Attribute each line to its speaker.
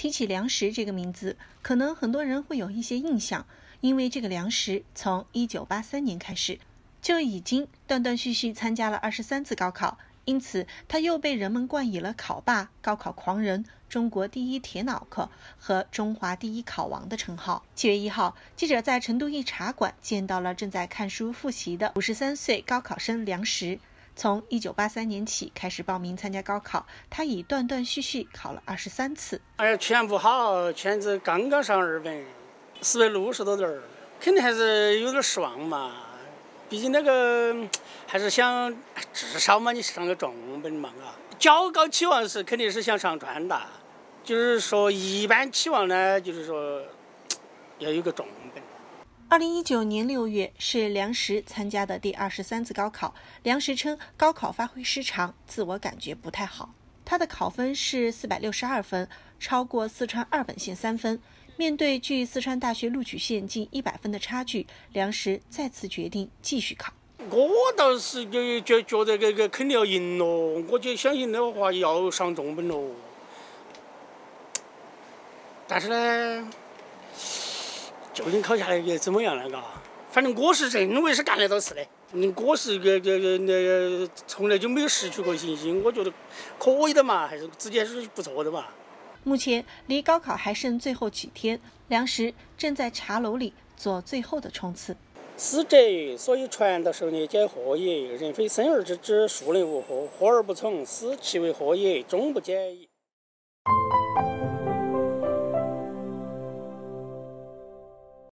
Speaker 1: 提起梁实这个名字，可能很多人会有一些印象，因为这个梁实从1983年开始就已经断断续续参加了23次高考，因此他又被人们冠以了考霸、高考狂人、中国第一铁脑壳和中华第一考王的称号。7月1号，记者在成都一茶馆见到了正在看书复习的53岁高考生梁实。从1983年起开始报名参加高考，他已断断续续考了23次。
Speaker 2: 全不好，全是刚刚上2本，460多点儿，肯定还是有点失望嘛。毕竟那个还是想至少嘛，你上个中本嘛啊。较高期望是肯定是想上川大，就是说一般期望呢，就是说要有个中本。
Speaker 1: 2019年6月是梁实参加的第23次高考。梁实称高考发挥失常，自我感觉不太好。他的考分是462分，超过四川2本线3分。面对距四川大学录取线近100分的差距，梁实再次决定继续考。
Speaker 2: 我倒是觉得这个肯定要赢咯，我就想赢的话要上中本咯。但是呢，究竟考下来也怎么样了？嘎，反正我是认为是干得到事的。我是从来就没有失去过信心，我觉得可以的嘛，还是直接是不错的嘛。
Speaker 1: 目前离高考还剩最后几天，梁实正在茶楼里做最后的冲刺。
Speaker 2: 师者，所以传道授业解惑也。人非生而知之，孰能无惑？惑而不从，斯其为惑也，终不解矣。